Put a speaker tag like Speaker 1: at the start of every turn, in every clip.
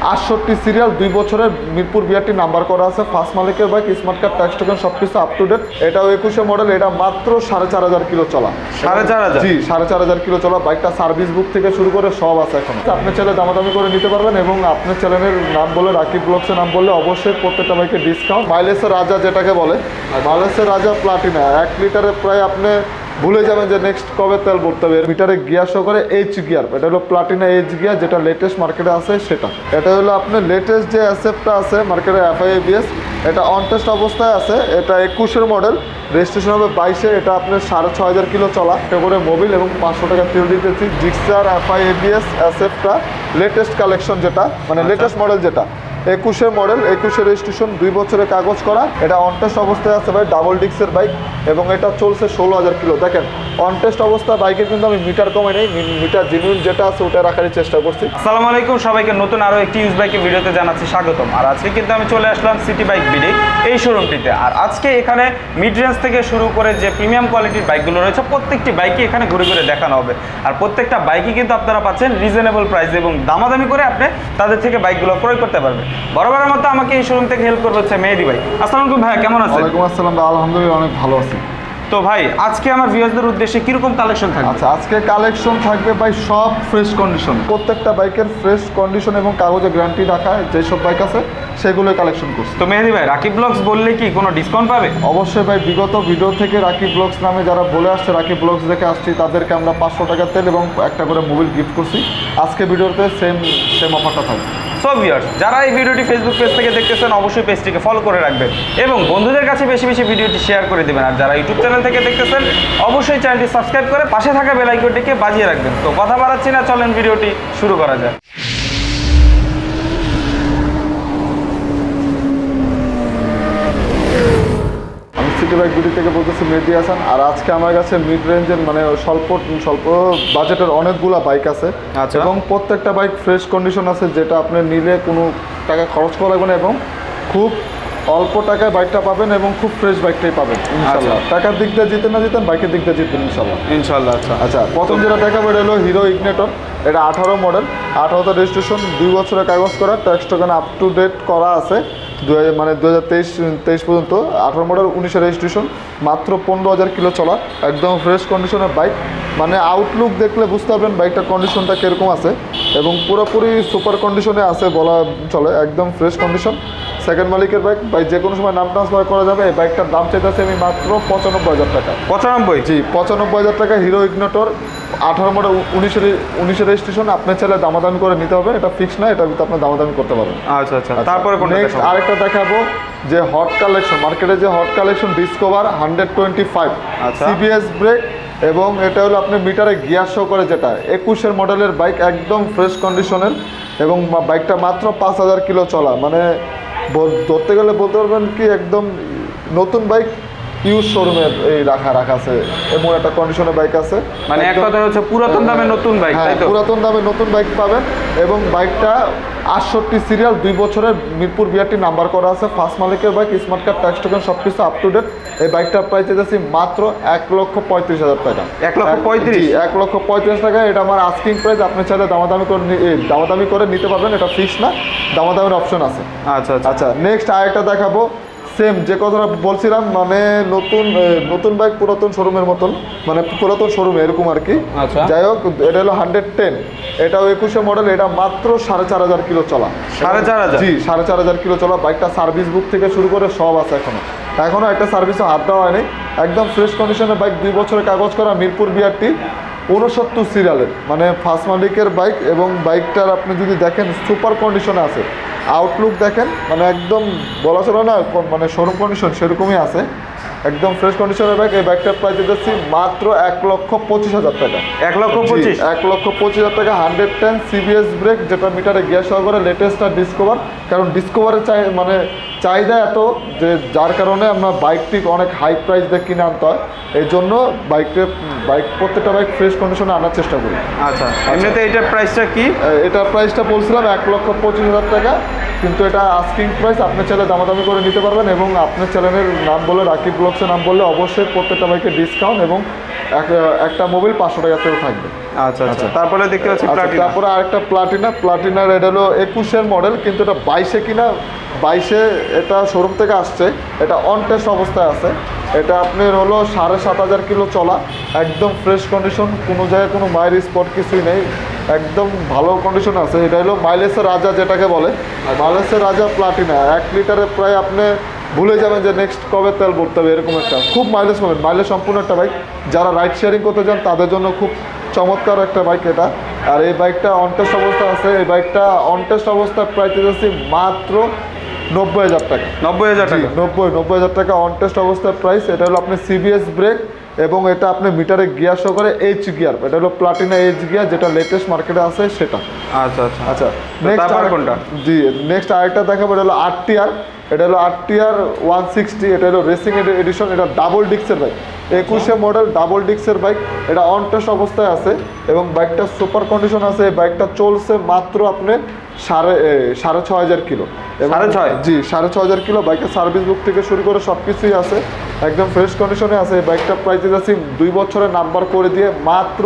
Speaker 1: 68 serial 2 বছরের Mirpur BRT number করা আছে, ফার্স্ট মালিকের bike, smart card, tax token সব কিছু আপ টু ডেট। এটাও 21 মডেল, এটা মাত্র 4500 কিলো চলা।
Speaker 2: 4500?
Speaker 1: জি 4500 কিলো চলা। বাইকটা সার্ভিস বুক থেকে শুরু করে সব আছে এখন। আপনি চাইলে দামাদামি করে নিতে পারবেন এবং আপনার চ্যানেলের নাম বলে, রাকিব ব্লগসের নাম বললে অবশ্যই প্রত্যেকটা বাইকে ডিসকাউন্ট। মাইলেজের রাজা যেটাকে বলে, মাইলেজের রাজা প্লাটিনা 1 লিটারে প্রায় আপনি ভুলে যাবেন যে নেক্সট কবে তেল ভরতে হবে। মিটারে গিয়ার সহকারে এইচ গিয়ার, এটা হলো প্লাটিনা এইচ গিয়ার, যেটা লেটেস্ট মার্কেটে আছে সেটা। এটা হলো আপনার লেটেস্ট যে এসএফটা আছে মার্কেটে, FI-ABS, এটা অন টেস্ট অবস্থায় আছে। এটা 21 মডেল, রেজিস্ট্রেশন হবে 22-এ। এটা আপনার 6500 কিলো চলা, এটা করে মোবিল এবং 500 টাকা তেল দিতেছি। জিক্সার FI-ABS এসএফটা লেটেস্ট কালেকশন, যেটা মানে লেটেস্ট মডেল, যেটা 21 মডেল, 21 রেজিস্ট্রেশন, 2 বছরের কাগজ করা। এটা অন টেস্ট অবস্থায় আছে ভাই, ডাবল ডিক্সের বাইক এবং এটা চলছে 16000 কিলো। দেখেন অন টেস্ট অবস্থা বাইকের কিন্তু আমি মিটার কমে নেই, মিটার জেনুইন যেটা আছে ওটা রাখারই চেষ্টা করছি।
Speaker 2: আসসালামু আলাইকুম সবাইকে, নতুন আরও একটি ইউজ বাইকের ভিডিওতে জানাচ্ছি স্বাগতম। আর আজকে কিন্তু আমি চলে আসলাম সিটি বাইক বিডি এই শোরুমটিতে। আর আজকে এখানে মিড রেঞ্জ থেকে শুরু করে যে প্রিমিয়াম কোয়ালিটির বাইকগুলো রয়েছে প্রত্যেকটি বাইকই এখানে ঘুরে ঘুরে দেখানো হবে। আর প্রত্যেকটা বাইকই কিন্তু আপনারা পাচ্ছেন রিজনেবল প্রাইস এবং দামাদামি করে আপনি তাদের থেকে বাইকগুলো ক্রয় করতে পারবেন। বরাবরের মতো আমাকে এই শোরুম থেকে হেল্প করবে হচ্ছে মেহেদি ভাই। আসসালামু আলাইকুম ভাই, কেমন আছেন?
Speaker 1: ওয়ালাইকুম আসসালাম, আলহামদুলিল্লাহ অনেক ভালো আছি।
Speaker 2: তো ভাই আজকে আমার ভিউয়ারদের উদ্দেশ্যে কিরকম কালেকশন থাকবে?
Speaker 1: আচ্ছা, আজকে কালেকশন থাকবে ভাই সব ফ্রেশ কন্ডিশন, প্রত্যেকটা বাইকের ফ্রেশ কন্ডিশন এবং কাগজে গ্যারান্টি রাখা যেসব বাইক আছে সেগুলোই কালেকশন করছি।
Speaker 2: তো মেহেদি ভাই, রাকিব ব্লগস বললে কি কোনো ডিসকাউন্ট পাবে?
Speaker 1: অবশ্যই ভাই, বিগত ভিডিও থেকে রাকিব ব্লগস নামে যারা বলে আসছে, রাকিব ব্লগস দেখে আসছি, তাদেরকে আমরা 500 টাকা তেল এবং একটা করে মোবাইল গিফট করছি। আজকে ভিডিওতে সেম অফারটা থাকবে।
Speaker 2: সো ভিউয়ার্স, যারা এই ভিডিওটি ফেসবুক পেজ থেকে দেখতেছেন অবশ্যই পেজটিকে ফলো করে রাখবেন এবং বন্ধুদের কাছে বেশি বেশি ভিডিওটি শেয়ার করে দেবেন। আর যারা ইউটিউব চ্যানেল থেকে দেখতেছেন অবশ্যই চ্যানেলটি সাবস্ক্রাইব করে পাশে থাকা বেল আইকনটিকে বাজিয়ে রাখবেন। তো কথা বাড়াচ্ছি না, চলেন ভিডিওটি শুরু করা যায়।
Speaker 1: সিটি বাইক বিডি থেকে বলতেছি মেহেদি হাসান। আর আজকে আমার কাছে মিড রেঞ্জের মানে স্বল্প বাজেটের অনেকগুলো বাইক আছে এবং প্রত্যেকটা বাইক ফ্রেশ কন্ডিশন আছে, যেটা আপনি নিলে কোনো টাকা খরচ করা লাগবে না এবং খুব অল্প টাকায় বাইকটা পাবেন এবং খুব ফ্রেশ বাইকটাই পাবেন ইনশাল্লাহ। টাকার দিক দিয়ে জিতেন না জিতেন, বাইকের দিক দিয়ে জিতবেন ইনশাল্লাহ।
Speaker 2: ইনশাল্লাহ। আচ্ছা,
Speaker 1: প্রথম যেটা দেখাবো এটা হলো হিরো ইগনিটর। এটা 18 মডেল, 18তে রেজিস্ট্রেশন, 2 বছরের কাগজ করা, tax token up to date করা আছে। 2023 পর্যন্ত 18 মডেল, 19 রেজিস্ট্রেশন, মাত্র 15000 কিলো চলা, একদম ফ্রেশ কন্ডিশনের বাইক। মানে আউটলুক দেখলে বুঝতে পারবেন বাইকটার কন্ডিশনটা কীরকম আছে এবং পুরোপুরি সুপার কন্ডিশনে আছে বলা চলে, একদম ফ্রেশ কন্ডিশন। সেকেন্ড মালিকের বাইক, ভাই যে কোনো সময় নাম ট্রান্সফার করা যাবে। এই বাইকটার দাম চাইতেছে আমি মাত্র 95000 টাকা।
Speaker 2: 95?
Speaker 1: জি 95000 টাকা। Hero Ignitor, 18 model, 19 registration. আপনার ছেলে দামাদামি করে নিতে হবে, এটা ফিক্স না, এটা আপনি দামাদামি করতে পারবেন।
Speaker 2: আচ্ছা আচ্ছা, তারপরে
Speaker 1: নেক্সট আরেকটা দেখাবো যে হট কালেকশন, মার্কেটে যে hot collection Discover 125 CBS brake এবং এটা হলো আপনি মিটারে গিয়ার শো করে, যেটা 21 মডেলের বাইক, একদম ফ্রেশ কন্ডিশনের এবং বাইকটা মাত্র 5000 কিলো চলা। মানে ধরতে গেলে বলতে পারবেন কি একদম নতুন বাইক, ইউজ শোরুমের এই রাখা আছে এমন একটা কন্ডিশনের বাইক আছে।
Speaker 2: মানে এক কথা হচ্ছে পুরাতন দামে নতুন বাইক, তাই তো?
Speaker 1: পুরাতন দামে নতুন বাইক পাবেন এবং বাইকটা 68 সিরিয়াল, 2 বছরের মিরপুর বিআরটি নাম্বার করা আছে, ফার্স্ট মালিকের bike, smart card, tax token সব কিছু আপ টু ডেট। এই বাইকটার প্রাইস দিতেছি মাত্র 1,35,000 টাকা।
Speaker 2: 1,35,000?
Speaker 1: 1,35,000 টাকা। এটা আমার আস্কিং প্রাইস। আপনি চাইলে দামাদামি করে নিতে পারবেন, এটা ফিক্স না, দামাদামির অপশন আছে।
Speaker 2: আচ্ছা
Speaker 1: আচ্ছা, নেক্সট আরেকটা দেখাবো সেম যে কথাটা বলছিলাম, মানে নতুন বাইক পুরাতন শোরুমের মতন, মানে পুরাতন শোরুমে এরকম আর কি। যাই হোক, এটা হলো 110, এটাও 21 মডেল, এটা মাত্র 4500 কিলো চলা।
Speaker 2: 4500? জি
Speaker 1: 4500 কিলো চলা। বাইকটা সার্ভিস বুক থেকে শুরু করে সব আছে এখনো একটা সার্ভিসও হাত দেওয়া হয়নি, একদম ফ্রেশ কন্ডিশনের বাইক, 2 বছরের কাগজ করা, মিরপুর বিআরটি 69 সিরিয়ালের, মানে ফার্স্ট মালিকের বাইক এবং বাইকটার আপনি যদি দেখেন সুপার কন্ডিশনে আছে। আউটলুক দেখেন, মানে একদম বলা চলে না, মানে শোরুম কন্ডিশন সেরকমই আছে, একদম ফ্রেশ কন্ডিশনের বাইক। এই বাইকটার প্রাইস দিতেছি মাত্র 1,25,000 টাকা।
Speaker 2: 1,25,000?
Speaker 1: 1,25,000 টাকা। 110 সিবিএস ব্রেক, যেটা মিটারে গিয়ার সহকারে, লেটেস্টটা ডিসকভার। কারণ ডিসকভারের চাহিদা এত যে যার কারণে আমরা বাইকটি অনেক হাই প্রাইস দিয়ে কিনে আনতে হয়, এই জন্য প্রত্যেকটা বাইক ফ্রেশ কন্ডিশনে আনার চেষ্টা করি।
Speaker 2: আচ্ছা, এমনিতে এটার প্রাইসটা কি?
Speaker 1: এটার প্রাইসটা বলছিলাম 1,25,000 টাকা, কিন্তু এটা আস্কিং প্রাইস। আপনি চাইলে দামাদামি করে নিতে পারবেন এবং আপনার চ্যানেলের নাম বলে, রাকিব ব্লগসের নাম বললে অবশ্যই প্রত্যেকটা বাইকে ডিসকাউন্ট এবং একটা মোবিল 500 টাকাতেও থাকবে।
Speaker 2: আচ্ছা আচ্ছা, তারপরে দেখতে পাচ্ছি
Speaker 1: আচ্ছা,
Speaker 2: প্লাটিনা।
Speaker 1: তারপরে আরেকটা প্লাটিনার এটা হলো 21-এর মডেল, কিন্তু এটা 22-এ কিনা, 22-এ এটা শোরুম থেকে আসছে, এটা অন টেস্ট অবস্থায় আছে। এটা আপনার হলো 7,500 কিলো চলা, একদম ফ্রেশ কন্ডিশন, কোনো জায়গায় কোনো মাইর স্পট কিছুই নেই, একদম ভালো কন্ডিশন আছে। এটা হলো মাইলেজের রাজা যেটাকে বলে, মাইলেজের রাজা প্লাটিনা। 1 লিটারে প্রায় আপনি ভুলে যাবেন যে নেক্সট কবে তেল ভরতে হবে, এরকম একটা খুব মাইলেজ পাবেন। মাইলেজ সম্পূর্ণ একটা বাইক, যারা রাইড শেয়ারিং করতে চান তাদের জন্য খুব চমৎকার একটা বাইক এটা। আর এই বাইকটা অন টেস্ট অবস্থা আছে। এই বাইকটা অন টেস্ট অবস্থায় প্রায় দিয়েছি মাত্র 90,000 টাকা।
Speaker 2: 90,000 টাকা?
Speaker 1: 90,000 টাকা অন টেস্ট অবস্থার প্রাইস। এটা হলো আপনি সিবিএস ব্রেক এবং এটা আপনি মিটারে গিয়ার শো করে এইচ গিয়ার। এটা হলো প্লাটিনা এইচ গিয়ার, যেটা লেটেস্ট মার্কেটে আছে সেটা।
Speaker 2: আচ্ছা আচ্ছা
Speaker 1: আচ্ছা,
Speaker 2: তারপর কোনটা?
Speaker 1: জি, নেক্সট আরেকটা দেখাবো, এটা হলো আরটিআর। এটা হলো আরটিআর 160। এটা হলো রেসিং এডিশন। এটা ডাবল ডিক্সের বাইক, 21-এ মডেল, ডাবল ডিক্সের বাইক। এটা অন টেস্ট অবস্থায় আছে এবং বাইকটা সুপার কন্ডিশন আছে। এই বাইকটা চলছে মাত্র আপনি 6,500 কিলো।
Speaker 2: 6,500?
Speaker 1: জি, 6,500 কিলো। বাইকের সার্ভিস বুক থেকে শুরু করে সব কিছুই আছে, একদম ফ্রেশ কন্ডিশনে আছে। এই বাইকটা প্রাইস দিয়েছি 2 বছরের নাম্বার করে দিয়ে মাত্র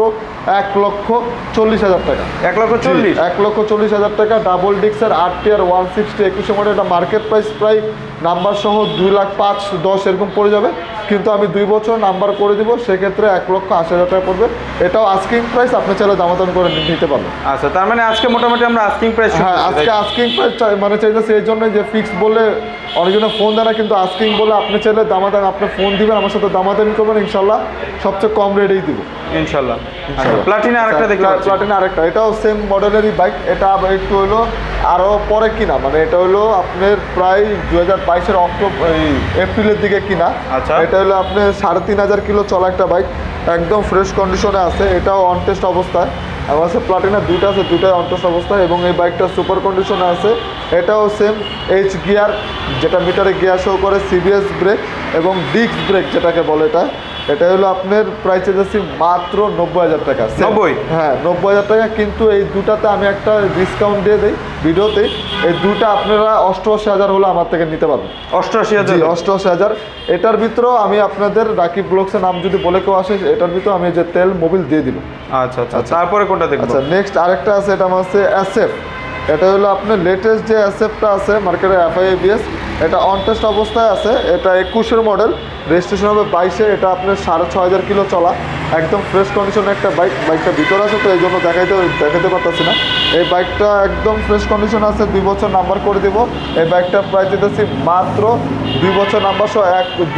Speaker 1: 1,40,000 টাকা।
Speaker 2: 1,40,000?
Speaker 1: 1,40,000 টাকা। ডাবল ডিক্সের আরটিআর 160, 21-এ মডেল। এটা মার্কেট প্রাইস প্রায় নাম্বার সহ 2,05,10 এরকম পড়ে যাবে, কিন্তু আমি 2 বছর নাম্বার করে দিব, সেক্ষেত্রে 1,80,000 টাকা পড়বে। এটাও আস্কিং প্রাইস, আপনি চাইলে দামাদামি করে নিতে পারবেন।
Speaker 2: আচ্ছা, তার মানে আজকে মোটামুটি আমরা আস্কিং প্রাইস।
Speaker 1: হ্যাঁ, আজকে আস্কিং প্রাইস মানে চাইতেছি এই জন্য যে ফিক্স বলে অনেকজনে ফোন দেয় না, কিন্তু আস্কিং বলে আপনি চাইলে দামাদামি, আপনি ফোন দিবেন, আমার সাথে দামাদামি করবেন, ইনশাল্লাহ সবচেয়ে কম রেটেই দিব
Speaker 2: ইনশাল্লাহ।
Speaker 1: ইনশাল্লাহ।
Speaker 2: প্লাটিনা আরেকটা দেখতে পাচ্ছি।
Speaker 1: প্লাটিনা আরেকটা, এটাও সেম মডেলেরই বাইক। এটা আবার একটু হলো আরও পরে কিনা, মানে এটা হলো আপনার প্রায় 2022-এর এপ্রিলের দিকে কিনা।
Speaker 2: আচ্ছা।
Speaker 1: এটা হলো আপনার 3,500 কিলো চলা একটা বাইক, একদম ফ্রেশ কন্ডিশনে আছে। এটাও অন টেস্ট অবস্থায়। আমার কাছে প্লাটিনা দুইটা আছে, দুটাই অন টেস্ট অবস্থায় এবং এই বাইকটা সুপার কন্ডিশনে আছে। এটাও সেম এইচ গিয়ার, যেটা মিটারে গিয়ার শো করে, সিবিএস ব্রেক এবং ডিস্ক ব্রেক যেটাকে বলে। এটা হলো আপনার প্রাইস চাইছি মাত্র 90,000 টাকা।
Speaker 2: 90?
Speaker 1: হ্যাঁ, 90,000 টাকা। কিন্তু এই দুটাতে আমি একটা ডিসকাউন্ট দিয়ে দিই ভিডিওতে। এই দুটা আপনারা 88,000 হলে আমার থেকে নিতে পারবেন।
Speaker 2: 88,000?
Speaker 1: 88,000। এটার ভিতরেও আমি আপনাদের রাকিব ব্লগসের নাম যদি বলে কেউ আসে, এটার ভিতরে আমি যে তেল মোবিল দিয়ে দিব।
Speaker 2: আচ্ছা আচ্ছা, তারপরে কোনটা দেখবো?
Speaker 1: আচ্ছা, নেক্সট আরেকটা আছে, এটা আমার হচ্ছে এসএফ। এটা হলো আপনার লেটেস্ট যে এসএফটা আছে মার্কেটে, এফআইএবিএস। এটা অন টেস্ট অবস্থায় আছে। এটা 21-এর মডেল, রেজিস্ট্রেশন হবে 22-এ। এটা আপনার 6,500 কিলো চলা, একদম ফ্রেশ কন্ডিশনের একটা বাইক। বাইকটা ভিতরে আছে তো এই জন্য দেখাতে পারতেছি না। এই বাইকটা একদম ফ্রেশ কন্ডিশন আছে, 2 বছর নাম্বার করে দিব। এই বাইকটা প্রাইস দিতেছি মাত্র 2 বছর নাম্বার সহ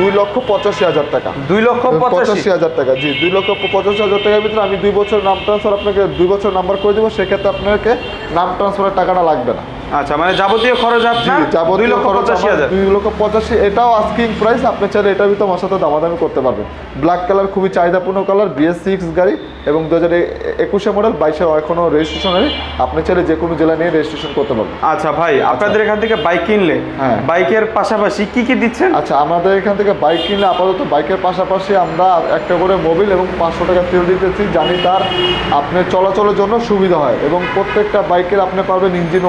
Speaker 1: 2,85,000 টাকা।
Speaker 2: 2,85,000?
Speaker 1: টাকা, জি, 2,85,000 টাকার ভিতরে আমি 2 বছর নাম ট্রান্সফার আপনাকে 2 বছর নাম্বার করে দেবো। সেক্ষেত্রে আপনাকে নাম ট্রান্সফারের টাকাটা লাগবে না।
Speaker 2: আচ্ছা, মানে যাবতীয় খরচ আপনার 2,85,000?
Speaker 1: 2,85,000। এটাও আস্কিং প্রাইস, আপনি চাইলে এটার ভিতরে আমার সাথে দামাদামি করতে পারবেন। ব্ল্যাক কালার, খুবই চাহিদাপূর্ণ কালার, BS6 গাড়ি এবং 2021-এ মডেল, 22-এ এখনও রেজিস্ট্রেশনের। আপনি চাইলে যে কোনো জেলা নিয়ে রেজিস্ট্রেশন করতে পারবেন।
Speaker 2: আচ্ছা ভাই, আপনাদের এখান থেকে বাইক কিনলে বাইকের পাশাপাশি কি কি দিচ্ছেন?
Speaker 1: আচ্ছা, আমাদের এখান থেকে বাইক কিনলে আপাতত বাইকের পাশাপাশি আমরা একটা করে মোবিল এবং 500 টাকা তেল দিতেছি, জানি তার আপনার চলাচলের জন্য সুবিধা হয়। এবং প্রত্যেকটা বাইকের আপনি পাবেন ইঞ্জিন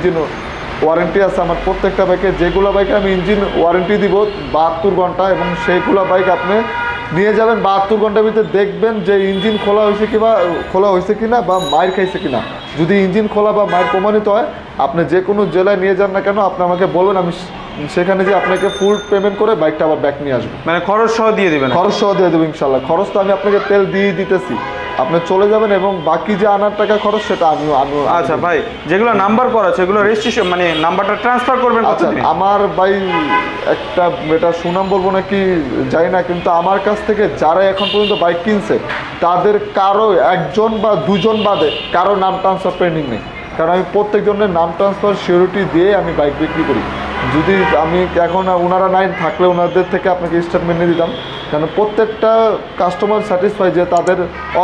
Speaker 1: ওয়ারেন্টি আছে আমার প্রত্যেকটা বাইকে। যেগুলো বাইকে আমি ইঞ্জিন ওয়ারেন্টি দিব 72 ঘন্টা, এবং সেইগুলো বাইক আপনি নিয়ে যাবেন 72 ঘন্টার ভিতরে, দেখবেন যে ইঞ্জিন খোলা হয়েছে কিনা বা মাইর খাইছে কিনা। যদি ইঞ্জিন খোলা বা মাইর প্রমাণিত হয়, আপনি যে কোনো জেলায় নিয়ে যান না কেন, আপনি আমাকে বলবেন, আমি সেখানে যে আপনাকে ফুল পেমেন্ট করে বাইকটা আবার ব্যাক নিয়ে আসবো।
Speaker 2: মানে খরচ সহ দিয়ে দেবেন?
Speaker 1: খরচ সহ দিয়ে দেবো ইনশাল্লাহ। খরচ তো আমি আপনাকে তেল দিয়ে দিতেছি, আপনি চলে যাবেন এবং বাকি যে আনার টাকা খরচ সেটা আমিও।
Speaker 2: আচ্ছা ভাই, যেগুলো নাম্বার করা আছে সেগুলো রেজিস্ট্রেশন মানে নাম্বারটা ট্রান্সফার করবেন
Speaker 1: আচ্ছা,
Speaker 2: কতদিনে?
Speaker 1: আমার ভাই একটা, এটা সুনাম বলবো নাকি জানি না, কিন্তু আমার কাছ থেকে যারা এখন পর্যন্ত বাইক কিনছে তাদের কারো একজন বা দুজন বাদে কারো নাম ট্রান্সফার পেন্ডিং নেই। কারণ আমি প্রত্যেকজনের নাম ট্রান্সফার সিওরিটি দিয়ে আমি বাইক বিক্রি করি। যদি আমি এখন ওনারা নাই থাকলে ওনাদের থেকে আপনাকে স্টেটমেন্ট নিয়ে দিতাম, কারণ প্রত্যেকটা কাস্টমার স্যাটিসফাই যে তাদের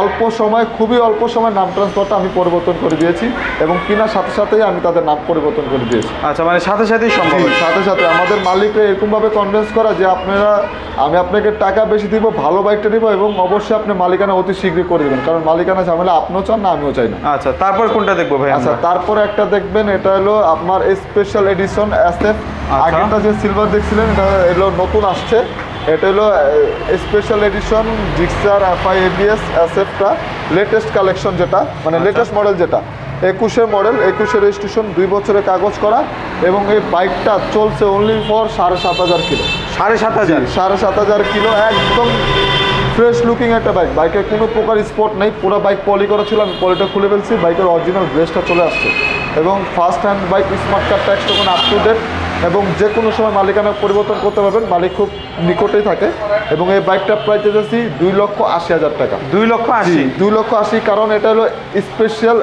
Speaker 1: খুবই অল্প সময় নাম ট্রান্সফারটা আমি পরিবর্তন করে দিয়েছি এবং কেনার সাথে সাথেই আমি তাদের নাম পরিবর্তন করে দিয়েছি।
Speaker 2: আচ্ছা, মানে সাথে সাথেই সম্ভব?
Speaker 1: সাথে সাথে আমাদের মালিকরা এরকমভাবে কনভিন্স করা যে আমি আপনাকে টাকা বেশি দিব, ভালো বাইকটা দিব এবং অবশ্যই আপনি মালিকানা অতি শীঘ্রই করে দেবেন, কারণ মালিকানা ঝামেলা আপনিও চান না, আমিও চাই না।
Speaker 2: আচ্ছা, তারপর কোনটা দেখবো ভাই?
Speaker 1: আচ্ছা, তারপরে একটা দেখবেন, এটা হলো আপনার স্পেশাল এডিশন এসএফ।
Speaker 2: আচ্ছা।
Speaker 1: আগেরটা যে সিলভার দেখছিলেন, এটা এলো নতুন আসছে। এটা হলো special edition Gixxer FI ABS SF-টা লেটেস্ট কালেকশন, যেটা মানে লেটেস্ট মডেল, যেটা 21-এর মডেল, 21-এর রেজিস্ট্রেশন, 2 বছরের কাগজ করা, এবং এই বাইকটা চলছে অনলি ফর 7,500 কিলো।
Speaker 2: 7,500?
Speaker 1: 7,500 কিলো, একদম ফ্রেশ লুকিং একটা বাইক। বাইকের কোনো প্রকার স্পট নেই, পুরো বাইক পলি করা ছিল, আমি পলিটা খুলে ফেলছি, বাইকের অরিজিনাল গ্লেসটা চলে আসছে, এবং first hand bike, smart card tax তখন আপ টু ডেট, এবং যে কোনো সময় মালিকানা পরিবর্তন করতে পারবেন, মালিক খুব নিকটেই থাকে। এবং এই বাইকটার প্রাইস দিয়েছি 2,80,000 টাকা।
Speaker 2: 2,80,000?
Speaker 1: 2,80,000, কারণ এটা হলো স্পেশাল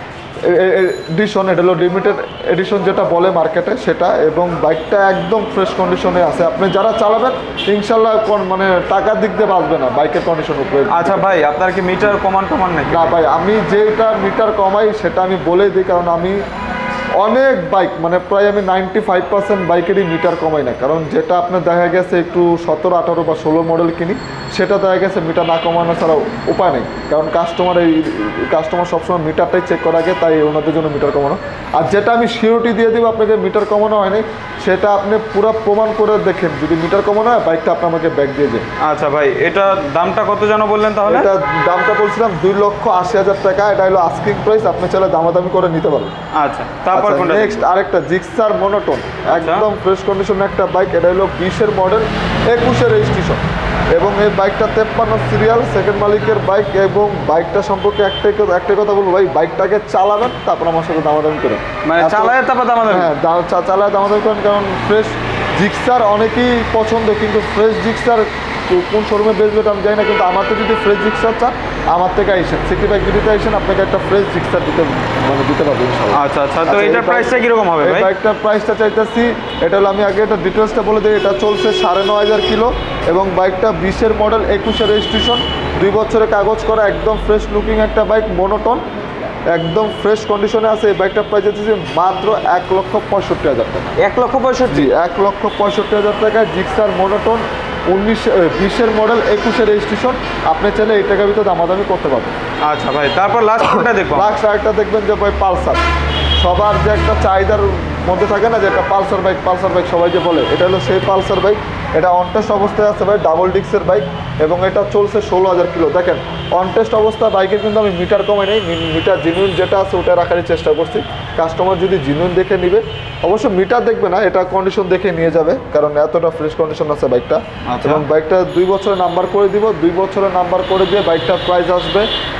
Speaker 1: এডিশন, এটা হলো লিমিটেড এডিশন যেটা বলে মার্কেটে সেটা, এবং বাইকটা একদম ফ্রেশ কন্ডিশনে আছে। আপনি যারা চালাবেন ইনশাল্লাহ মানে টাকার দিক দিয়ে বাঁচবে না বাইকের কন্ডিশন উপরে।
Speaker 2: আচ্ছা ভাই, আপনার কি মিটার কমান নাকি?
Speaker 1: না ভাই, আমি যেটা মিটার কমাই সেটা আমি বলেই দিই, কারণ আমি অনেক বাইক মানে প্রায় আমি 95% বাইকেরই মিটার কমাই না, কারণ যেটা আপনার দেখা গেছে একটু 17, 18 বা 16 মডেল কিনি, সেটা দেখা গেছে মিটার না কমানো ছাড়া উপায় নেই, কারণ কাস্টমার সবসময় মিটারটাই চেক করা আগে, তাই ওনাদের জন্য মিটার কমানো। আর যেটা আমি সিওরিটি দিয়ে দিব আপনাকে মিটার কমানো হয়নি, সেটা আপনি পুরো প্রমাণ করে দেখেন, যদি মিটার কমানো হয় বাইকটা আপনি আমাকে ব্যাক দিয়ে দেন।
Speaker 2: আচ্ছা ভাই, এটা দামটা কত যেন বললেন তাহলে?
Speaker 1: এটা দামটা বলছিলাম 2,80,000 টাকা, এটা হলো আস্কিং প্রাইস, আপনি চাইলে দামাদামি করে নিতে পারেন।
Speaker 2: আচ্ছা, তারপর কোনটা?
Speaker 1: নেক্সট আরেকটা জিক্সার মনোটোন, একদম ফ্রেশ কন্ডিশনের একটা বাইক, এটা হলো 20-এর মডেল, 21-এর রেজিস্ট্রেশন, এবং এই বাইকটা 53 সিরিয়াল, সেকেন্ড মালিকের বাইক। এবং বাইকটা সম্পর্কে একটাই কথা বলবো ভাই, বাইকটাকে চালাবেন তারপর আমার সাথে দামাদামি করেন,
Speaker 2: মানে চালায় তারপর দামাদামি?
Speaker 1: হ্যাঁ, চালায় দামাদামি করেন, কারণ ফ্রেশ জিক্সার অনেকেই পছন্দ, কিন্তু ফ্রেশ জিক্সার কোন শোরুমে বেচবে আমি জানি না, কিন্তু আমার তো যদি ফ্রেশ জিক্সার চান আমার থেকে আইসেন, সিটি বাইক বিডিতে আইসেন, আপনাকে একটা ফ্রেশ জিক্সার দিতে পারবো ইনশাআল্লাহ।
Speaker 2: আচ্ছা আচ্ছা, তো এটার প্রাইসটা কিরকম হবে ভাই?
Speaker 1: বাইকটার প্রাইসটা চাইতেছি, এটা হলো আমি আগে এটা ডিটেলসটা বলে দিই, এটা চলছে 9,500 কিলো, এবং বাইকটা 20-এর মডেল, 21-এর রেজিস্ট্রেশন, 2 বছরের কাগজ করা, একদম ফ্রেশ লুকিং একটা বাইক, মোনোটোন, একদম ফ্রেশ কন্ডিশনে আছে। এই বাইকটার প্রাইস হচ্ছে মাত্র 1,65,000 টাকা।
Speaker 2: 1,65,000?
Speaker 1: 1,65,000 টাকায় জিক্সার মোনোটোন, 20-এর মডেল, 21-এর রেজিস্ট্রেশন, আপনি চাইলে এই টাকার ভিতরে দামাদামি করতে পারবেন।
Speaker 2: আচ্ছা ভাই, তারপর লাস্ট কোনটা দেখবো?
Speaker 1: লাস্ট আরেকটা দেখবেন যে ভাই পালসার, সবার যে একটা চাহিদার মধ্যে থাকে না যে একটা পালসার বাইক সবাই যে বলে, এটা হলো সেই পালসার বাইক। এটা অনটেস্ট অবস্থায় আছে ভাই, ডাবল ডিক্সের বাইক, এবং এটা চলছে 16,000 কিলো। দেখেন অনটেস্ট অবস্থা বাইকের কিন্তু আমি মিটার কমাই নেই, মিটার জিনুইন যেটা আছে ওটা রাখারই চেষ্টা করছি। কাস্টমার যদি জিনুইন দেখে নিবে, অবশ্য মিটার দেখবে না, এটা কন্ডিশন দেখে নিয়ে যাবে, কারণ এতটা ফ্রেশ কন্ডিশন আছে বাইকটা। এবং বাইকটা 2 বছরের নাম্বার করে দিব, 2 বছরের নাম্বার করে দিয়ে বাইকটার প্রাইস আসবে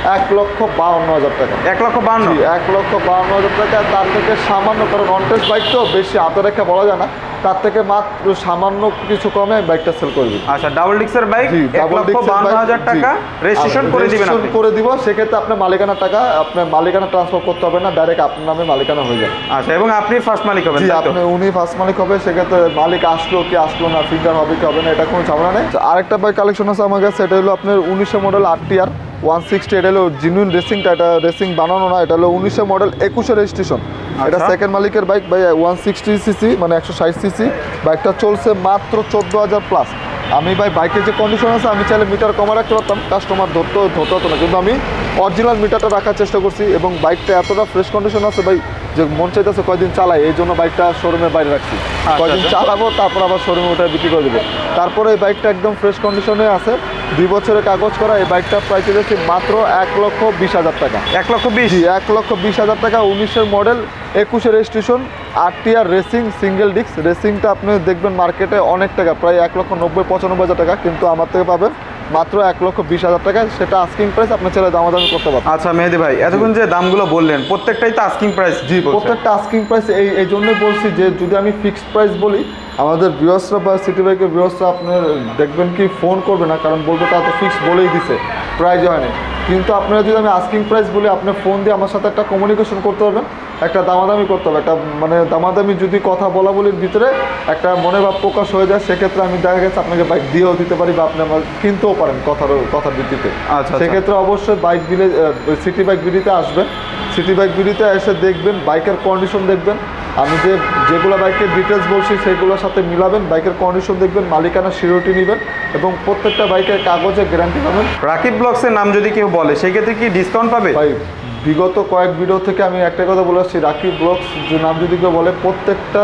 Speaker 1: 1,52,000 টাকা।
Speaker 2: 1,52,000?
Speaker 1: 1,52,000 টাকা। তার থেকে সামান্য, কারণ অনটেস্ট বাইক তো বেশি হাতে রেখে বলা যায় না, তার থেকে মাত্র সামান্য কিছু কমে বাইকটা সেল করে দিই।
Speaker 2: আচ্ছা, ডাবল ডিক্সের বাইক 1,52,000 টাকা রেজিস্ট্রেশন করে দিবেন আপনি?
Speaker 1: করে দিব, সেক্ষেত্রে আপনার মালিকানা টাকা আপনার মালিকানা ট্রান্সফার করতে হবে না, ডাইরেক্ট আপনার নামে মালিকানা হয়ে যাবে।
Speaker 2: আচ্ছা, এবং আপনি ফার্স্ট মালিক হবেন?
Speaker 1: আপনি উনি ফার্স্ট মালিক হবে, সেক্ষেত্রে মালিক আসলো কি আসলো না, ফিঙ্গার হবে কি হবে না, এটা কোনো ঝামেলা নেই। আরেকটা বাইক কালেকশন আছে আমার কাছে, এটা হলো আপনার 19-এর মডেল RTR 160, এটা হলো জিনুইন রেসিংটা, এটা রেসিং বানানো না, এটা হলো 19-এর মডেল, 21-এর রেজিস্ট্রেশন, এটা সেকেন্ড মালিকের বাইক ভাই, 160 সিসি মানে 160 সিসি, বাইকটা চলছে মাত্র 14,000 প্লাস। আমি ভাই বাইকের যে কন্ডিশন আছে, আমি চাইলে মিটার কমা রাখতে পারতাম, কাস্টমার ধরতে হতো না, কিন্তু আমি অরিজিনাল মিটারটা রাখার চেষ্টা করছি। এবং বাইকটা এতটা ফ্রেশ কন্ডিশন আছে ভাই, যে মন চাইতেছে কয়দিন চালাই, এই জন্য বাইকটা শোরুমের বাইরে রাখছি, কয়দিন চালাবো তারপর আবার শোরুমে ওটা বিক্রি করে দেবো। তারপরে এই বাইকটা একদম ফ্রেশ কন্ডিশনে আছে, 2 বছরের কাগজ করা। এই বাইকটার প্রাইস দিয়েছি মাত্র 1,20,000 টাকা।
Speaker 2: 1,20,000?
Speaker 1: 1,20,000 টাকা, 19-এর মডেল, 21-এর registration, RTR racing, single disc. রেসিংটা আপনি দেখবেন মার্কেটে অনেক টাকা, প্রায় 1,90,000-95,000 টাকা, কিন্তু আমার থেকে পাবেন মাত্র 1,20,000 টাকা, সেটা আস্কিং প্রাইস, আপনি ছেলে দামাদামি করতে পারবেন।
Speaker 2: আচ্ছা মেহেদি ভাই, এতক্ষণ যে দামগুলো বললেন প্রত্যেকটাই তো আস্কিং প্রাইস?
Speaker 1: জি, প্রত্যেকটা আস্কিং প্রাইস। এই জন্যই বলছি যে যদি আমি ফিক্সড প্রাইস বলি, আমাদের ভিউয়ার্সরা বা সিটি বাইকের ভিউয়ার্সরা আপনার দেখবেন কি ফোন করবে না, কারণ বলবে তা তো ফিক্সড বলেই দিছে, প্রাইস হয় না। কিন্তু আপনারা যদি আমি আস্কিং প্রাইস বলি, আপনি ফোন দিয়ে আমার সাথে একটা কমিউনিকেশন করতে পারবেন, একটা দামাদামি করতে হবে, একটা মানে দামাদামি যদি কথা বলা বলির ভিতরে একটা মনে ভাব প্রকাশ হয়ে যায়, সেক্ষেত্রে আমি দেখা গেছে আপনাকে বাইক দিয়েও দিতে পারি, বা আপনি আমার কিনতেও পারেন কথার ভিত্তিতে।
Speaker 2: আচ্ছা,
Speaker 1: সেক্ষেত্রে অবশ্যই বাইক দিলে সিটি বাইক বিডিতে আসবেন, সিটি বাইক বিডিতে এসে দেখবেন, বাইকের কন্ডিশন দেখবেন, আমি যেগুলো বাইকের ডিটেলস বলছি সেগুলোর সাথে মিলাবেন, বাইকের কন্ডিশন দেখবেন, মালিকানা সিকিউরিটি নেবেন, এবং প্রত্যেকটা বাইকের কাগজে গ্যারান্টি পাবেন।
Speaker 2: রাকিব ব্লগসের নাম যদি কেউ বলে সেক্ষেত্রে কি ডিসকাউন্ট পাবে?
Speaker 1: ভাই বিগত কয়েক ভিডিও থেকে আমি একটা কথা বলে আসছি, রাকিব ব্লগস যে নাম যদি কেউ বলে, প্রত্যেকটা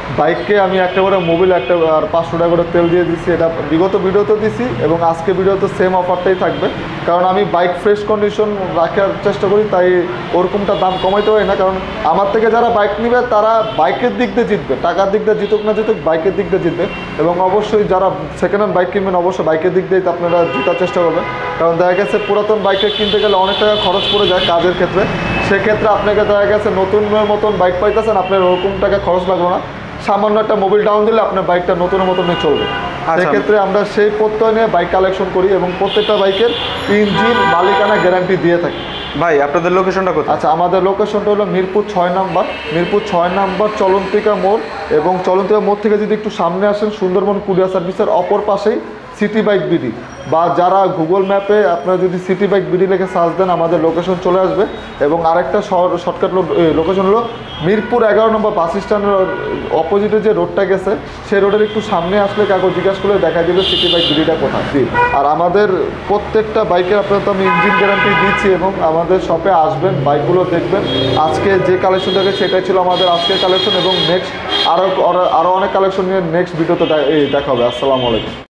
Speaker 1: বাইককে আমি একটা করে মোবিল একটা আর 500 টাকা করে তেল দিয়ে দিচ্ছি। এটা বিগত ভিডিওতে দিছি এবং আজকে ভিডিওতে সেম অফারটাই থাকবে, কারণ আমি বাইক ফ্রেশ কন্ডিশন রাখার চেষ্টা করি, তাই ওরকমটা দাম কমাইতে হয় না। কারণ আমার থেকে যারা বাইক নেবে তারা বাইকের দিক দিয়ে জিতবে, টাকার দিক দিয়ে জিতুক না জিতুক বাইকের দিক দিয়ে জিতবে। এবং অবশ্যই যারা সেকেন্ড হ্যান্ড বাইক কিনবেন অবশ্যই বাইকের দিক দিয়ে আপনারা জেতার চেষ্টা করবেন, কারণ দেখা গেছে পুরাতন বাইকে কিনতে গেলে অনেক টাকা খরচ পড়ে যায় কাজের ক্ষেত্রে। সেক্ষেত্রে আপনাকে দেখা গেছে নতুনের মতন বাইক পাইতেছেন, আপনার ওরকম টাকা খরচ লাগলো না, সামান্য একটা মোবিল ডাউন দিলে আপনার বাইকটা নতুনের মতনই চলবে। সেক্ষেত্রে আমরা সেই প্রত্যয় নিয়ে বাইক কালেকশন করি এবং প্রত্যেকটা বাইকের ইঞ্জিন মালিকানা গ্যারান্টি দিয়ে থাকি।
Speaker 2: ভাই আপনাদের লোকেশনটা কোথায়?
Speaker 1: আচ্ছা, আমাদের লোকেশনটা হলো মিরপুর 6 নাম্বার, মিরপুর 6 নাম্বার চলন্তিকা মোড়। এবং চলন্তিকা মোড় থেকে যদি একটু সামনে আসেন সুন্দরবন কুরিয়ার সার্ভিসের অপর পাশেই সিটি বাইক বিডি, বা যারা গুগল ম্যাপে আপনারা যদি সিটি বাইক বিডি লিখে সার্চ দেন আমাদের লোকেশন চলে আসবে। এবং আরেকটা শর্টকাট লোকেশন হলো মিরপুর 11 নম্বর বাস স্ট্যান্ডের অপোজিটে যে রোডটা গেছে সেই রোডের একটু সামনে আসলে কাগজ জিজ্ঞাসা করলে দেখা যাবে সিটি বাইক বিডিটা কোথায়। আর আমাদের প্রত্যেকটা বাইকের আপনার তো আমি ইঞ্জিন গ্যারান্টি দিচ্ছি এবং আমাদের শপে আসবেন, বাইকগুলো দেখবেন। আজকে যে কালেকশন দেখে সেটাই ছিল আমাদের আজকের কালেকশন, এবং নেক্সট আরও অনেক কালেকশন নিয়ে নেক্সট ভিডিওতে দেখা হবে। আসসালামু আলাইকুম।